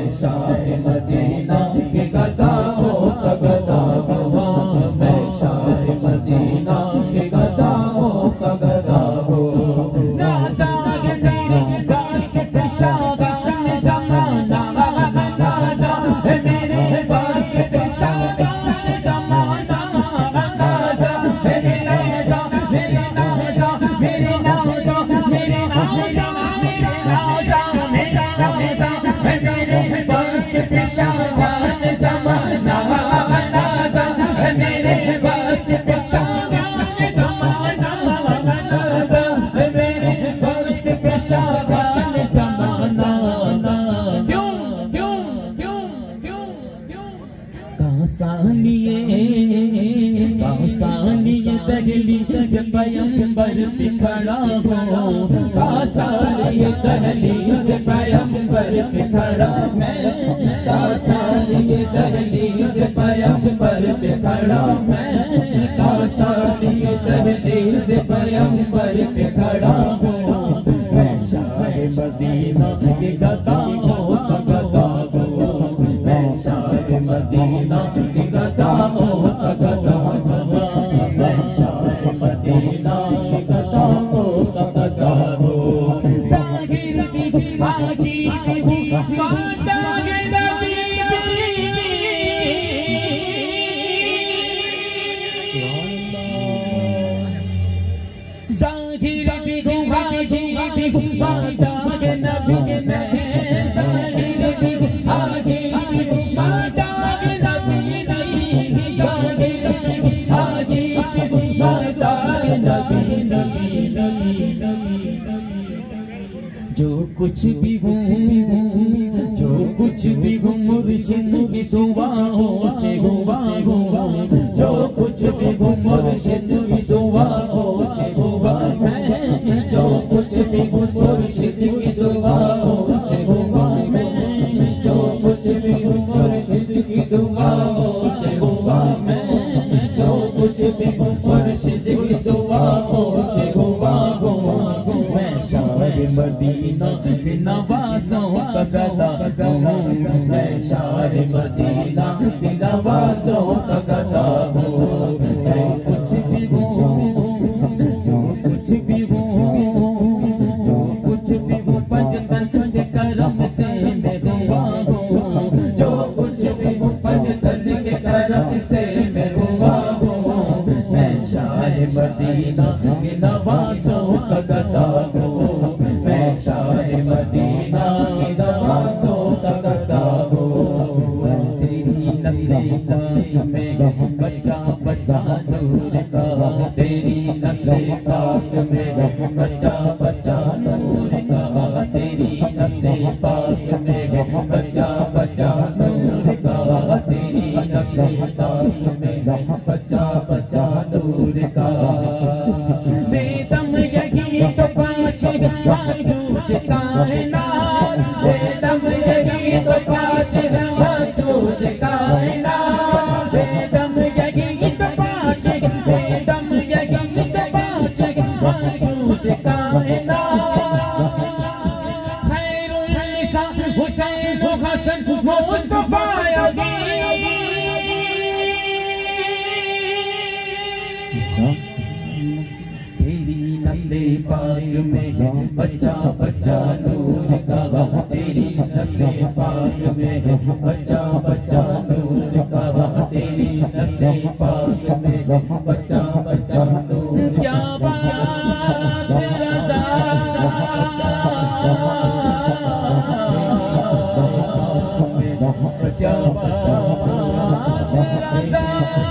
Shah Medina के गदा हो का गदा हो, मैं शाह मदीना के गदा हो का गदा हो। नाज़ाग मेरे बात पे शागान ज़माना नाज़ा मेरे बात पे शागान ज़माना नाज़ा मेरे नाज़ा मेरे नाज़ा मेरे नाज़ा मेरे नाज़ा मेरे नाज़ा मेरे नाज़ा मेरे बात पे शागान ज़माना नाज़ा मेरे बात पे शागान ज़माना नाज़ा मेरे बात पे शागान ज़माना। क्यों क्यों क्यों क्यों क्यों कासानिए दहली जब पैगंबर पे खड़ा हो, कासानिए दहली जब पैगंबर पे खड़ा मैं, कासानिए दहली जब पैगंबर पे खड़ा मैं, कासानिए दहली जब पैगंबर पे खड़ा हो, मैं शाह मदीना के गदा हो का गदा हो, मैं शाह मदीना के गदा हो का गदा हो, मैं शाह मदीना के गदा हो का गदा हो। सागिर भी हाजी भी माता के नबी ज़ाहिर भी हाजी भी माता के नबी के मैं, ज़ाहिर भी हाजी भी माता के नबी ज़ाहिर भी हाजी भी माता के नबी जो कुछ भी हूँ जो कुछ भी हूँ मुर्शिद की दुआओं से हुआ हुआ, जो कुछ भी हूँ मुर्शिद की दुआओं से हुआ मैं, जो कुछ भी हूँ मुर्शिद की दुआओं से हुआ मैं, जो कुछ भी हूँ मुर्शिद की दुआओं से हुआ मैं, जो कुछ भी हूँ मुर्शिद की दुआओं से हुआ हुआ, मैं शाह मदीना के नवाज़ों का गदा हूँ, मैं शाह मदीना के नवाज़ों का गदा हूँ। जो कुछ भी हूँ जो कुछ भी हूँ जो कुछ भी हूँ पंजतन के करम से मैं हुआ हूँ, जो कुछ भी हूँ पंजतन के करम से मैं हुआ हूँ, मैं शाह मदीना के नवाज़ों का गदा हूँ, मैं शाह मदीना के नवाज़ों का गदा हूँ। तेरी नस्ले पाक में बच्चा बच्चा नूर का, तेरी नस्ले पाक में बच्चा बच्चा नूर का, तेरी नस्ले पाक में बच्चा बच्चा नूर का, तेरी नस्ले पाक में बच्चा बच्चा नूर का। बेदम यही तो पाँच मकसूद कायनात, बेदम यही तो पाँच मकसूद कायनात, बेदम यही तो पाँच, बेदम यही तो पाँच मकसूद कायनात। खैरुल निसा हुसैन हसन मुस्तफा तेरी नस्ले पाक में बच्चा बच्चा नूर का, तेरी नस्ले पाक में बच्चा बच्चा नूर का, तेरी नस्ले पाक में बच्चा बच्चा नूर। क्या बात रज़ा क्या बात रज़ा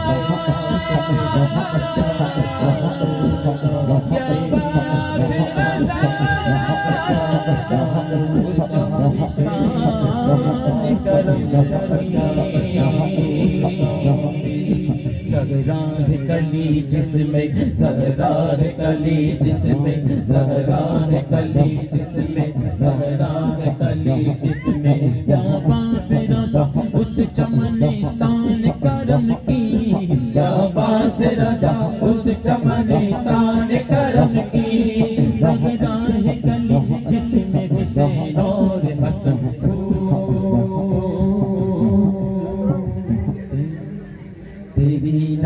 ज़हरार कली जिसमें ज़हरार कली जिसमें ज़हरार कली जिसमें ज़हरार कली जिसमें क्या बात रज़ा उस चमनिस्तान करम की, क्या बात रज़ा उस चमनिस्तान करम की। ज़हरार कली जिसमें हुसैन और हसन